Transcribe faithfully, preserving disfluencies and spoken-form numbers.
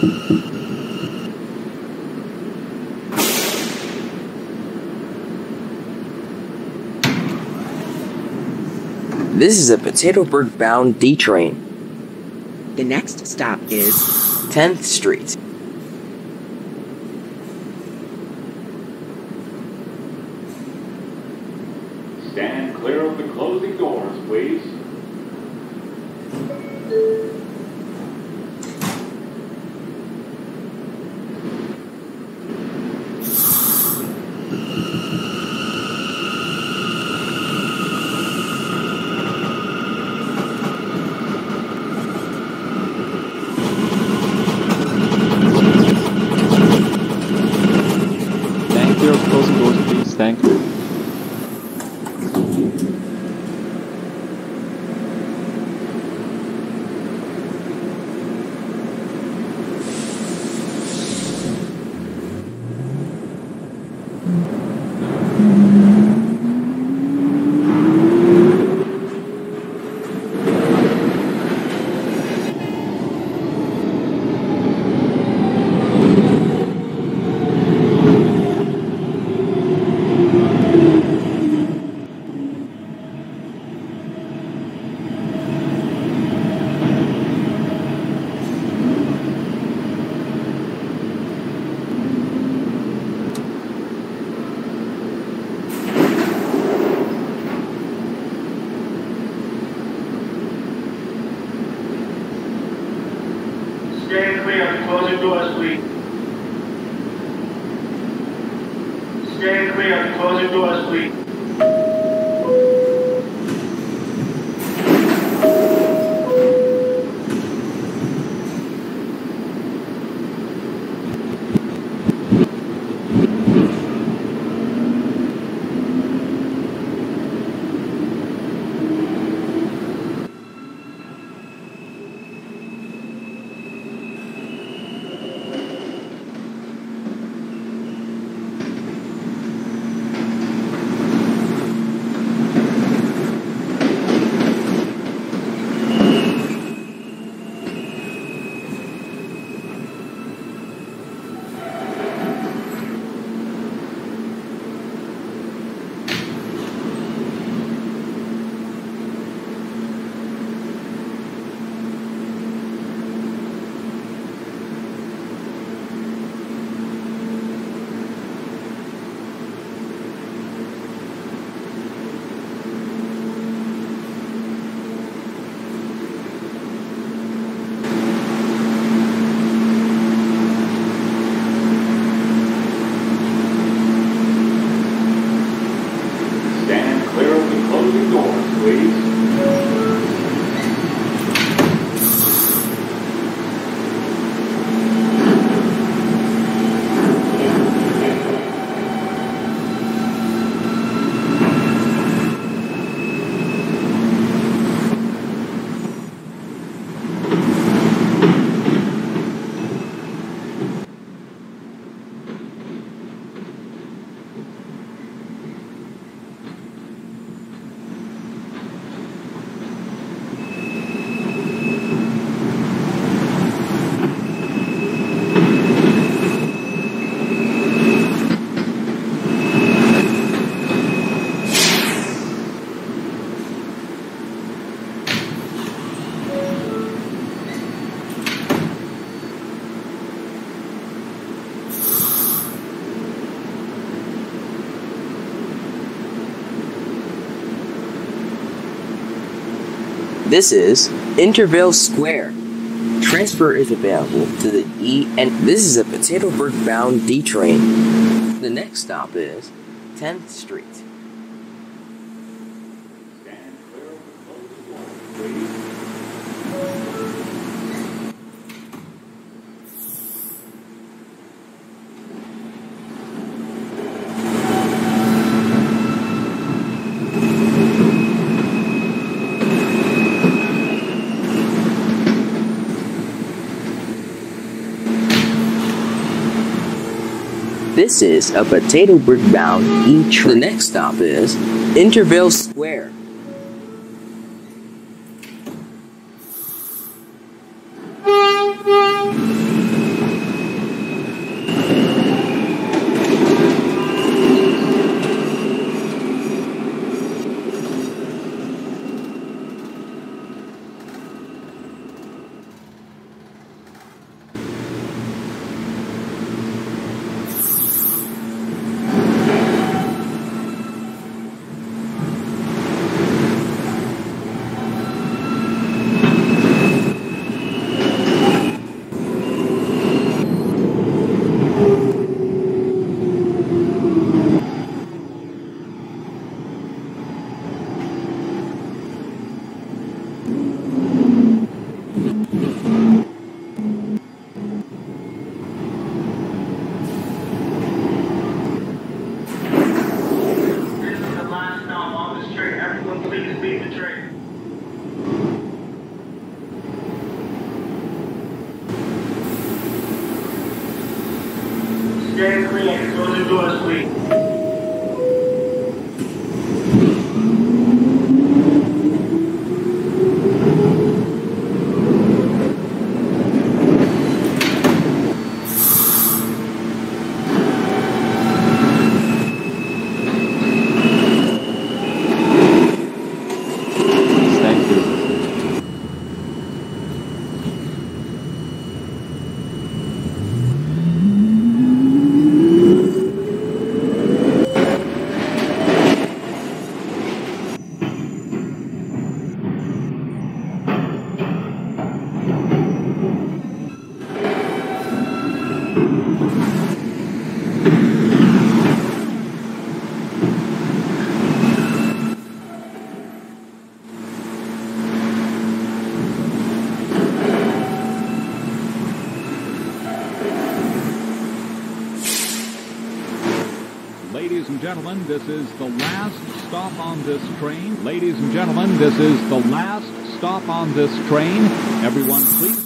This is a Potatoburg-bound D train. The next stop is tenth Street. Stand clear of the closing doors, please. Stand clear of closing doors, please. Stand clear. Stand clear of the closing doors, please. Stand clear of the closing doors, please. This is Intervale Square. Transfer is available to the E, and this is a Potatoburg-bound D train. The next stop is tenth Street. This is a Potatoburg-bound E train. The next stop is Intervale Square. clear. Closing doors, please. Thank you. Ladies and gentlemen, this is the last stop on this train. Ladies and gentlemen, this is the last stop on this train. Everyone, please